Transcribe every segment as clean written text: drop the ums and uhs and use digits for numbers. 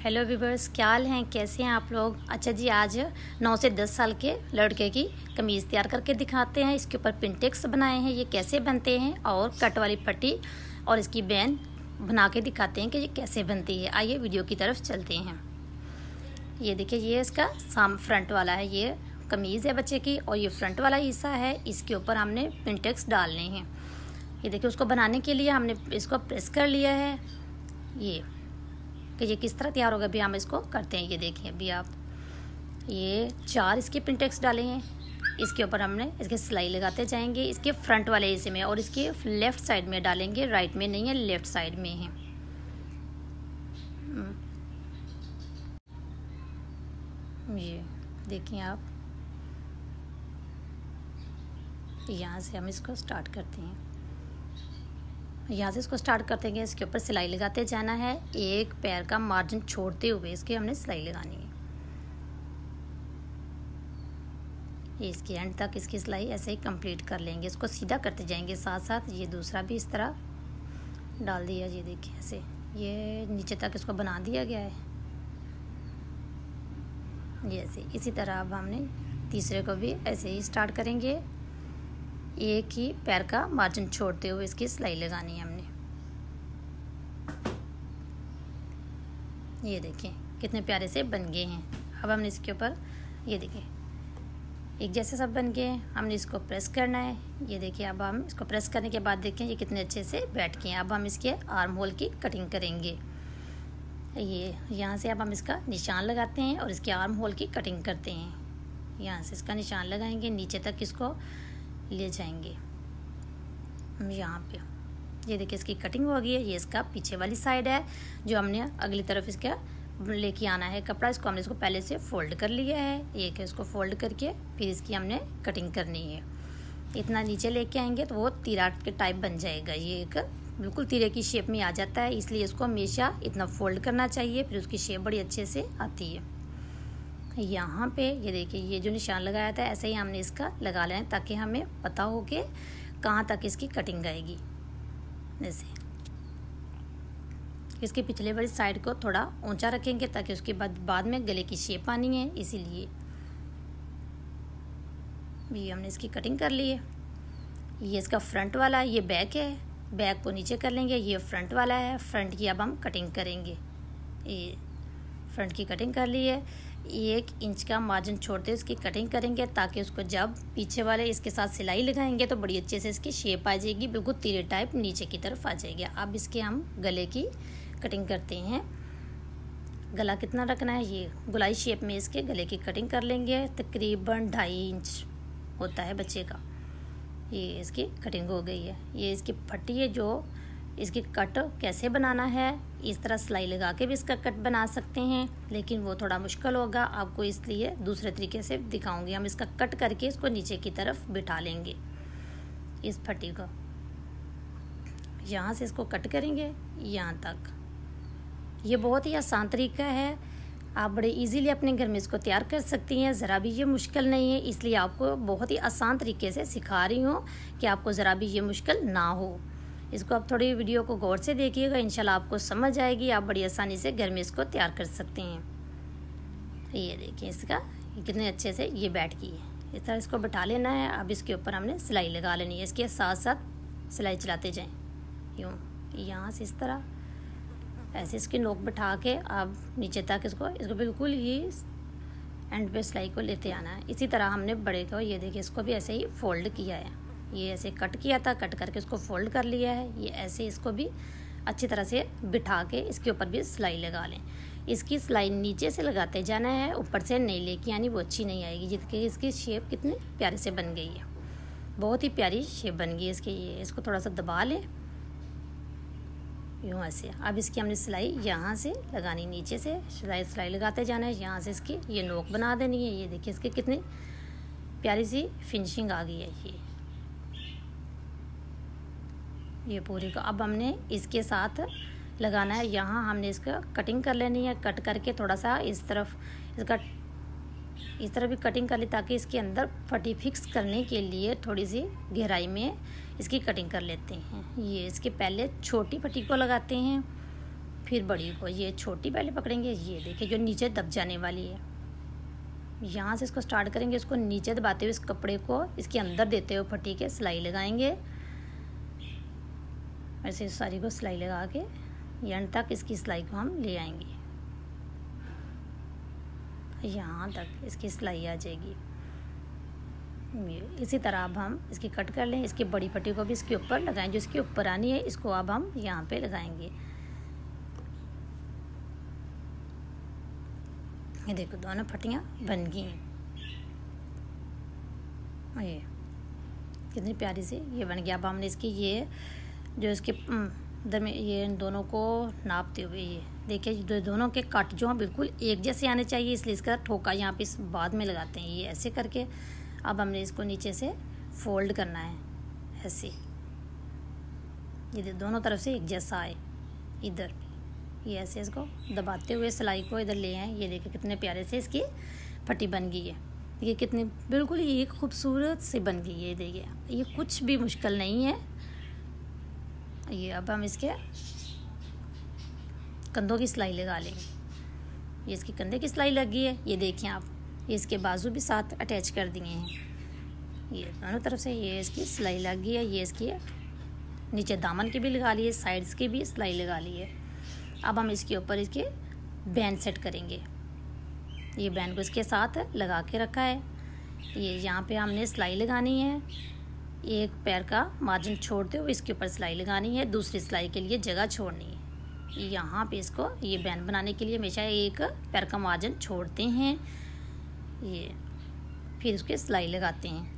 Hello viewers, क्या हाल हैं, कैसे हैं आप लोग। अच्छा जी, आज 9 से 10 साल के लड़के की कमीज़ तैयार करके दिखाते हैं। इसके ऊपर पिंटेक्स बनाए हैं, ये कैसे बनते हैं, और कट वाली पट्टी और इसकी बैन बना के दिखाते हैं कि ये कैसे बनती है। आइए वीडियो की तरफ चलते हैं। ये देखिए, ये इसका फ्रंट वाला है, ये कमीज़ है बच्चे की, और ये फ्रंट वाला हिस्सा है, इसके ऊपर हमने पिंटेक्स डालने हैं। ये देखिए, उसको बनाने के लिए हमने इसको प्रेस कर लिया है। ये कि ये किस तरह तैयार होगा अभी हम इसको करते हैं। ये देखिए, अभी आप ये 4 इसके पिंटेक्स डाले हैं। इसके ऊपर हमने इसके सिलाई लगाते जाएंगे इसके फ्रंट वाले हिस्से में, और इसके लेफ़्ट साइड में डालेंगे, राइट में नहीं है, लेफ़्ट साइड में है। ये देखिए आप, यहाँ से हम इसको स्टार्ट करते हैं। यहाँ से इसको स्टार्ट करते हैं, इसके ऊपर सिलाई लगाते जाना है। एक पैर का मार्जिन छोड़ते हुए इसके हमने सिलाई लगानी है। इसके एंड तक इसकी सिलाई ऐसे ही कंप्लीट कर लेंगे। इसको सीधा करते जाएंगे साथ साथ। ये दूसरा भी इस तरह डाल दिया। ये देखिए, ऐसे ये नीचे तक इसको बना दिया गया है। ये ऐसे इसी तरह अब हमने तीसरे को भी ऐसे ही स्टार्ट करेंगे। एक ही पैर का मार्जिन छोड़ते हुए इसकी सिलाई लगानी है हमने। ये देखिए कितने प्यारे से बन गए हैं। अब हमने इसके ऊपर ये देखिए एक जैसे सब बन गए हैं। हमने इसको प्रेस करना है। ये देखिए, अब हम इसको प्रेस करने के बाद देखें ये कितने अच्छे से बैठ गए हैं। अब हम इसके आर्म होल की कटिंग करेंगे। ये यहाँ से अब हम इसका निशान लगाते हैं और इसके आर्म होल की कटिंग करते हैं। यहाँ से इसका निशान लगाएंगे, नीचे तक इसको ले जाएंगे हम यहाँ पे। ये देखिए, इसकी कटिंग हो गई है। ये इसका पीछे वाली साइड है, जो हमने अगली तरफ इसका लेके आना है कपड़ा। इसको हमने पहले से फोल्ड कर लिया है। एक है, इसको फोल्ड करके फिर इसकी हमने कटिंग करनी है। इतना नीचे लेके आएंगे तो वो तीरा के टाइप बन जाएगा। ये एक बिल्कुल तीरे की शेप में आ जाता है, इसलिए इसको हमेशा इतना फोल्ड करना चाहिए, फिर उसकी शेप बड़ी अच्छे से आती है। यहाँ पे ये देखिए, ये जो निशान लगाया था ऐसे ही हमने इसका लगा लेना है, ताकि हमें पता हो कि कहाँ तक इसकी कटिंग आएगी। जैसे इसके पिछले वाली साइड को थोड़ा ऊंचा रखेंगे, ताकि उसके बाद में गले की शेप आनी है, इसीलिए ये हमने इसकी कटिंग कर ली है। ये इसका फ्रंट वाला है, ये बैक है, बैक को नीचे कर लेंगे। ये फ्रंट वाला है, फ्रंट की अब हम कटिंग करेंगे। ये फ्रंट की कटिंग कर ली है। 1 इंच का मार्जिन छोड़ते इसकी कटिंग करेंगे, ताकि उसको जब पीछे वाले इसके साथ सिलाई लगाएंगे तो बड़ी अच्छे से इसकी शेप आ जाएगी, बिल्कुल तीरे टाइप नीचे की तरफ आ जाएगी। अब इसके हम गले की कटिंग करते हैं। गला कितना रखना है, ये गोलाई शेप में इसके गले की कटिंग कर लेंगे। तकरीबन 2.5 इंच होता है बच्चे का। ये इसकी कटिंग हो गई है। ये इसकी पट्टी है, जो इसकी कट कैसे बनाना है, इस तरह सिलाई लगा के भी इसका कट बना सकते हैं, लेकिन वो थोड़ा मुश्किल होगा आपको, इसलिए दूसरे तरीके से दिखाऊंगी। हम इसका कट करके इसको नीचे की तरफ बिठा लेंगे। इस पट्टी को यहाँ से इसको कट करेंगे यहाँ तक। ये बहुत ही आसान तरीका है, आप बड़े इजीली अपने घर में इसको तैयार कर सकती हैं। ज़रा भी ये मुश्किल नहीं है, इसलिए आपको बहुत ही आसान तरीके से सिखा रही हूँ कि आपको ज़रा भी ये मुश्किल ना हो। इसको आप थोड़ी वीडियो को गौर से देखिएगा, इंशाल्लाह आपको समझ आएगी। आप बड़ी आसानी से घर में इसको तैयार कर सकते हैं। ये देखिए, इसका कितने अच्छे से ये बैठ गई है। इस तरह इसको बिठा लेना है। अब इसके ऊपर हमने सिलाई लगा लेनी है। इसके साथ साथ सिलाई चलाते जाएं, यूँ यहाँ से इस तरह ऐसे इसकी नोक बिठा के अब नीचे तक इसको बिल्कुल ही एंड पे सिलाई को लेते आना है। इसी तरह हमने बड़े को, ये देखिए, इसको भी ऐसे ही फोल्ड किया है। ये ऐसे कट किया था, कट करके इसको फोल्ड कर लिया है। ये ऐसे इसको भी अच्छी तरह से बिठा के इसके ऊपर भी सिलाई लगा लें। इसकी सिलाई नीचे से लगाते जाना है, ऊपर से नहीं लेके आनी, वो अच्छी नहीं आएगी। जिसकी इसकी शेप कितने प्यारे से बन गई है, बहुत ही प्यारी शेप बन गई है इसकी। ये इसको थोड़ा सा दबा लें यूँ ऐसे। अब इसकी हमने सिलाई यहाँ से लगानी, नीचे से सिलाई लगाते जाना है। यहाँ से इसकी ये नोक बना देनी है। ये देखिए, इसकी कितनी प्यारी सी फिनिशिंग आ गई है ये पूरी को। अब हमने इसके साथ लगाना है, यहाँ हमने इसका कटिंग कर लेनी है। कट करके थोड़ा सा इस तरफ इसका इस तरह भी कटिंग कर ली, ताकि इसके अंदर पट्टी फिक्स करने के लिए थोड़ी सी गहराई में इसकी कटिंग कर लेते हैं। ये इसके पहले छोटी पट्टी को लगाते हैं, फिर बड़ी को, ये छोटी पहले पकड़ेंगे, ये देखिए जो नीचे दब जाने वाली है, यहाँ से इसको स्टार्ट करेंगे, इसको नीचे दबाते हुए इस कपड़े को इसके अंदर देते हुए पट्टी के सिलाई लगाएंगे। ऐसे सारी को सिलाई लगा के एंड तक इसकी सिलाई को हम ले आएंगे, यहाँ तक इसकी सिलाई आ जाएगी। इसी तरह अब हम इसकी कट कर लें, इसकी बड़ी पट्टी को भी इसके ऊपर लगाएं, जो इसके ऊपर आनी है इसको अब हम यहाँ पे लगाएंगे। ये देखो दोनों पट्टियाँ बन गई हैं, ये कितनी प्यारी सी ये बन गया। अब हमने इसकी ये जो इसके ये इन दोनों को नापते हुए ये देखिए दोनों के कट जो हैं बिल्कुल एक जैसे आने चाहिए, इसलिए इसका ठोका यहाँ पे इस बाद में लगाते हैं, ये ऐसे करके। अब हमने इसको नीचे से फोल्ड करना है ऐसे, ये दोनों तरफ से एक जैसा आए, इधर ये ऐसे इसको दबाते हुए सिलाई को इधर ले आए। ये देखिए कितने प्यारे से इसकी पट्टी बन गई है, ये कितनी बिल्कुल ही खूबसूरत से बन गई है। देखिए ये कुछ भी मुश्किल नहीं है। ये अब हम इसके कंधों की सिलाई लगा लेंगे, ये इसकी कंधे की सिलाई लगी है, ये देखिए आप, ये इसके बाजू भी साथ अटैच कर दिए हैं, ये दोनों तरफ से ये इसकी सिलाई लग गई है। ये इसकी नीचे दामन की भी लगा ली है, साइड्स की भी सिलाई लगा ली है। अब हम इसके ऊपर इसके बैंड सेट करेंगे, ये बैंड को इसके साथ लगा के रखा है। ये यहाँ पे हमने सिलाई लगानी है, एक पैर का मार्जिन छोड़ते हुए इसके ऊपर सिलाई लगानी है, दूसरी सिलाई के लिए जगह छोड़नी है। यहाँ पे इसको ये बैंड बनाने के लिए हमेशा एक पैर का मार्जिन छोड़ते हैं, ये फिर उसके सिलाई लगाते हैं।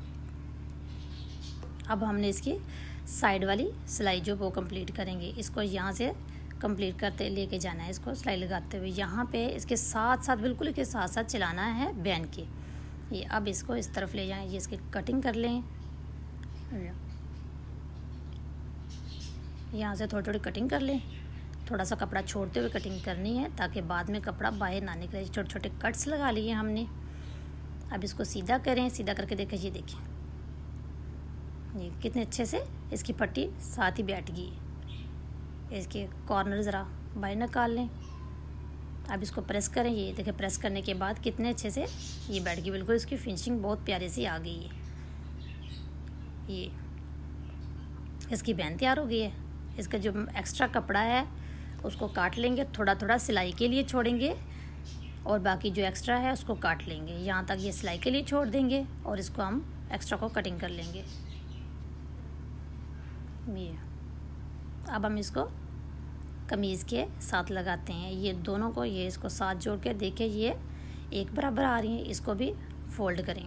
अब हमने इसकी साइड वाली सिलाई जो वो कंप्लीट करेंगे, इसको यहाँ से कंप्लीट करते लेके जाना है, इसको सिलाई लगाते हुए यहाँ पे इसके साथ साथ बिल्कुल के साथ साथ चलाना है बैंड के। ये अब इसको इस तरफ ले जाएं, ये इसकी कटिंग कर लें, यहाँ से थोड़ी थोड़ी कटिंग कर लें, थोड़ा सा कपड़ा छोड़ते हुए कटिंग करनी है ताकि बाद में कपड़ा बाहर ना निकले। छोटे छोटे कट्स लगा लिए हमने। अब इसको सीधा करें, सीधा करके देखें, ये देखिए ये कितने अच्छे से इसकी पट्टी साथ ही बैठ गई है। इसके कॉर्नर ज़रा बाहर निकाल लें। अब इसको प्रेस करें, ये देखिए प्रेस करने के बाद कितने अच्छे से ये बैठ गई, बिल्कुल इसकी फिनिशिंग बहुत प्यारी सी आ गई है। ये इसकी बैंड तैयार हो गई है। इसका जो एक्स्ट्रा कपड़ा है उसको काट लेंगे, थोड़ा थोड़ा सिलाई के लिए छोड़ेंगे और बाकी जो एक्स्ट्रा है उसको काट लेंगे। यहाँ तक ये सिलाई के लिए छोड़ देंगे और इसको हम एक्स्ट्रा को कटिंग कर लेंगे। ये अब हम इसको कमीज़ के साथ लगाते हैं, ये दोनों को ये इसको साथ जोड़ के देखें ये एक बराबर आ रही है, इसको भी फोल्ड करें,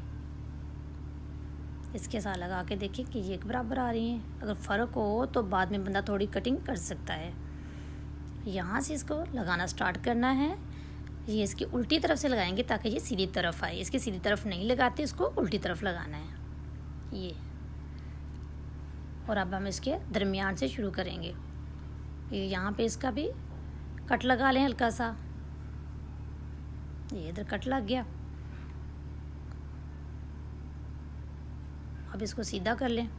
इसके साथ लगा के देखें कि ये एक बराबर आ रही हैं। अगर फ़र्क हो तो बाद में बंदा थोड़ी कटिंग कर सकता है। यहाँ से इसको लगाना स्टार्ट करना है, ये इसकी उल्टी तरफ से लगाएंगे ताकि ये सीधी तरफ आए। इसकी सीधी तरफ नहीं लगाते, इसको उल्टी तरफ लगाना है ये। और अब हम इसके दरमियान से शुरू करेंगे। ये यहाँ पे इसका भी कट लगा लें हल्का सा, ये इधर कट लग गया। अब इसको सीधा कर लें।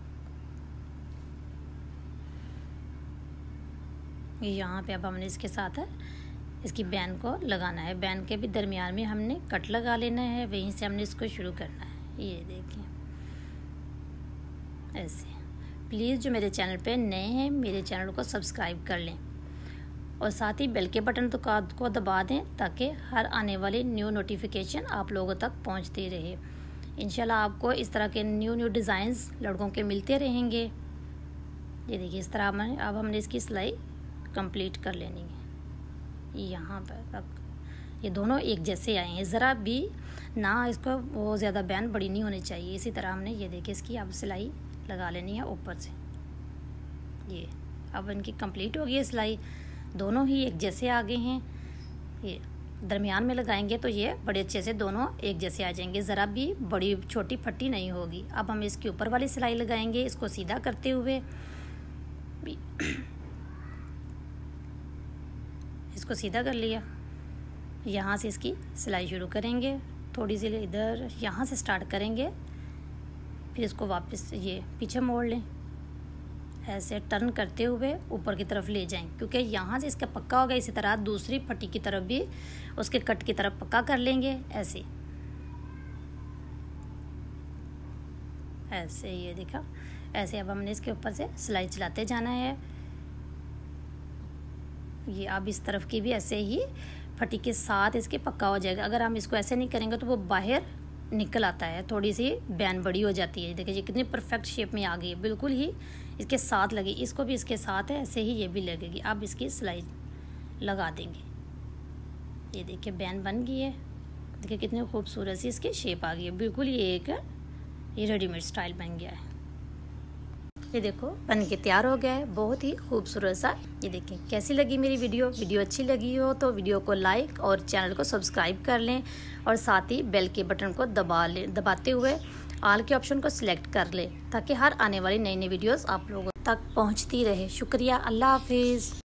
यहाँ पे अब हमने इसके साथ इसकी बैंड को लगाना है, बैंड के भी दरमियान में हमने कट लगा लेना है, वहीं से हमने इसको शुरू करना है। ये देखिए ऐसे। प्लीज़ जो मेरे चैनल पे नए हैं मेरे चैनल को सब्सक्राइब कर लें और साथ ही बेल के बटन को दबा दें ताकि हर आने वाली न्यू नोटिफिकेशन आप लोगों तक पहुंचती रहे। इंशाल्लाह आपको इस तरह के न्यू डिज़ाइंस लड़कों के मिलते रहेंगे। ये देखिए इस तरह अब हमने इसकी सिलाई कंप्लीट कर लेनी है। यहाँ पर तक ये दोनों एक जैसे आए हैं, ज़रा भी ना इसको वो ज़्यादा बैंड बड़ी नहीं होनी चाहिए। इसी तरह हमने ये देखिए इसकी अब सिलाई लगा लेनी है ऊपर से। ये अब इनकी कंप्लीट हो गई है सिलाई, दोनों ही एक जैसे आ गए हैं। ये दरमियान में लगाएंगे तो ये बड़े अच्छे से दोनों एक जैसे आ जाएंगे, ज़रा भी बड़ी छोटी फट्टी नहीं होगी। अब हम इसके ऊपर वाली सिलाई लगाएंगे, इसको सीधा करते हुए इसको सीधा कर लिया। यहाँ से इसकी सिलाई शुरू करेंगे, थोड़ी सी इधर यहाँ से स्टार्ट करेंगे, फिर इसको वापस ये पीछे मोड़ लें ऐसे टर्न करते हुए ऊपर की तरफ ले जाएं, क्योंकि यहाँ से इसका पक्का होगा। इसी तरह दूसरी फटी की तरफ भी उसके कट की तरफ पक्का कर लेंगे। ऐसे ऐसे ये देखा, ऐसे अब हमने इसके ऊपर से सिलाई चलाते जाना है। ये अब इस तरफ की भी ऐसे ही फटी के साथ इसके पक्का हो जाएगा। अगर हम इसको ऐसे नहीं करेंगे तो वो बाहर निकल आता है, थोड़ी सी बैन बड़ी हो जाती है। देखिए ये कितनी परफेक्ट शेप में आ गई है, बिल्कुल ही इसके साथ लगी। इसको भी इसके साथ है, ऐसे ही ये भी लगेगी। अब इसकी सिलाई लगा देंगे। ये देखिए बैन बन गई है। देखिए कितनी खूबसूरत सी इसकी शेप आ गई है। बिल्कुल ये रेडीमेड स्टाइल बन गया है। ये देखो बन के तैयार हो गया है, बहुत ही खूबसूरत सा। ये देखें कैसी लगी मेरी वीडियो अच्छी लगी हो तो वीडियो को लाइक और चैनल को सब्सक्राइब कर लें, और साथ ही बेल के बटन को दबाते हुए ऑल के ऑप्शन को सिलेक्ट कर लें, ताकि हर आने वाली नई वीडियोस आप लोगों तक पहुंचती रहे। शुक्रिया, अल्लाह हाफिज़।